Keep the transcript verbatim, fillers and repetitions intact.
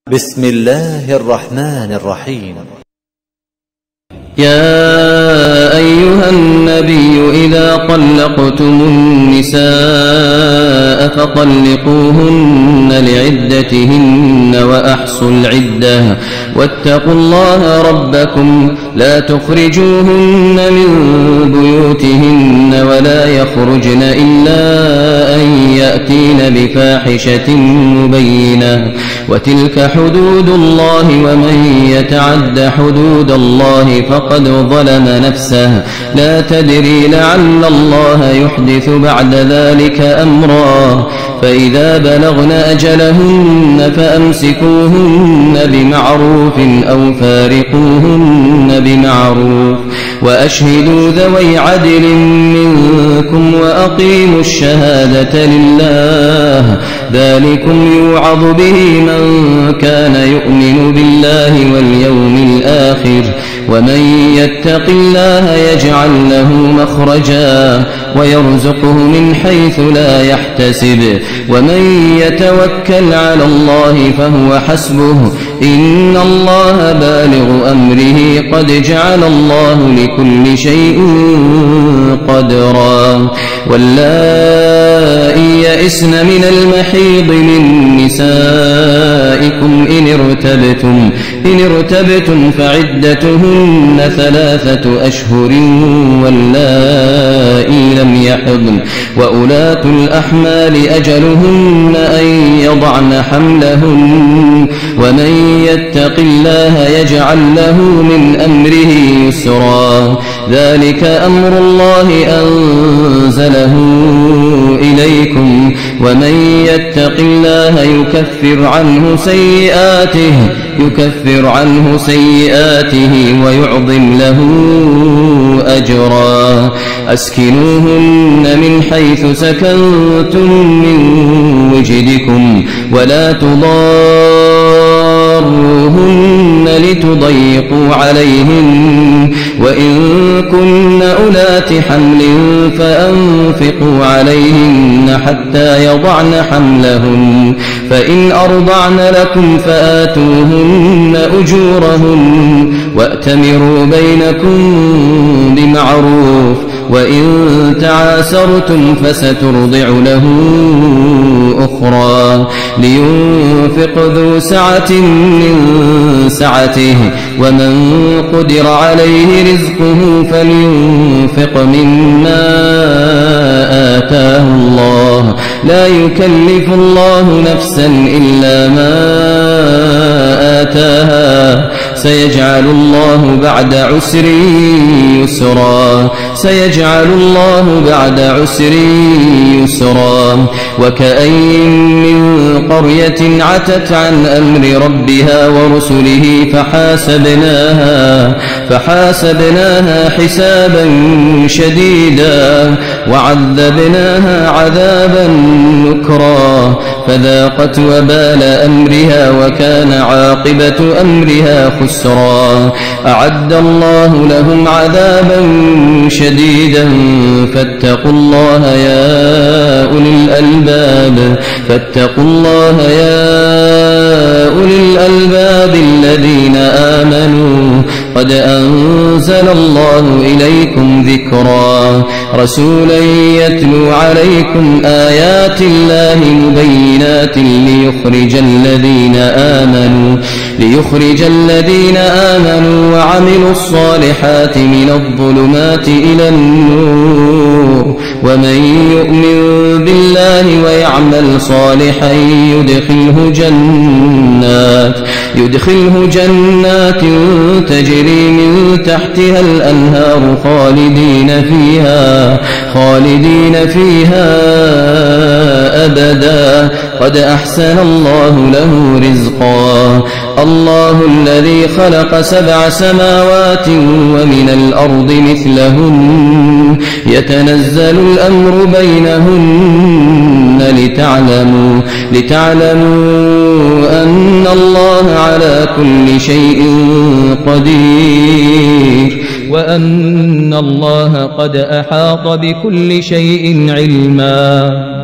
بسم الله الرحمن الرحيم. يا أيها النبي إذا طلقتم النساء فطلقوهن لعدتهن وأحصوا العدة واتقوا الله ربكم لا تخرجوهن من بيوتهن ولا يخرجن إلا أن يأتين بفاحشة مبينة وتلك حدود الله ومن يتعد حدود الله فقد ظلم نفسه لا تدري لعل الله يحدث بعد ذلك أمرا فإذا بلغن أجلهن فأمسكوهن بمعروف أو فارقوهن بمعروف وأشهدوا ذوي عدل منكم وأقيموا الشهادة لله ذلكم يوعظ به من كان يؤمن بالله واليوم الآخر ومن يتق الله يجعل له مخرجا ويرزقه من حيث لا يحتسب ومن يتوكل على الله فهو حسبه إن الله بالغ أمره قد جعل الله لكل شيء قدرا واللائي يئسن من المحيض من نسائكم إن ارتبتم إن ارتبتم فعدتهن ثلاثة أشهر واللائي لم يحضن وأولاة الأحمال أجلهن أن يضعن حملهن ومن يتق الله يجعل له من أمره يسرا ذلك أمر الله أنزله إليكم ومن يتق الله يكفر عنه سيئاته يكفر عنه سيئاته ويعظم له أجرا أسكنوهن من حيث سكنتم من وجدكم ولا تضاروهن لتضيقوا عليهن وإن كن أولات حمل فأنفقوا عليهن حتى يضعن حملهن فإن أرضعن لكم فآتوهن أجورهن وأتمروا بينكم بمعروف وإن تعاسرتم فسترضع له أخرى لينفق ذو سعة من سعته ومن قدر عليه رزقه فلينفق مما آتاه الله لا يكلف الله نفسا إلا ما آتاها سيجعل الله بعد عسر يسرا سيجعل الله بعد عسر يسرا وكأين من قرية عتت عن أمر ربها ورسله فحاسبناها فحاسبناها حسابا شديدا وعذبناها عذابا نكرا فذاقت وبال أمرها وكان عاقبة أمرها خسرا أعد الله لهم عذابا شديدا فاتقوا الله يا أولي الألباب فاتقوا الله يا أولي الألباب الذين آمنوا قد أنزل الله إليكم ذكرا رسولا يتلو عليكم آيات الله مبينات ليخرج الذين آمنوا ليخرج الذين آمنوا وعملوا الصالحات من الظلمات إلى النور ومن يؤمن بالله ويعمل صالحا يدخله جنات يدخله جنات تجري من تحتها الأنهار خالدين فيها خالدين فيها أبدا قد أحسن الله له رزقا الله الذي خلق سبع سماوات ومن الأرض مثلهن يتنزل الأمر بينهن لتعلموا لتعلموا أن الله على كل شيء قدير وأن الله قد أحاط بكل شيء علما.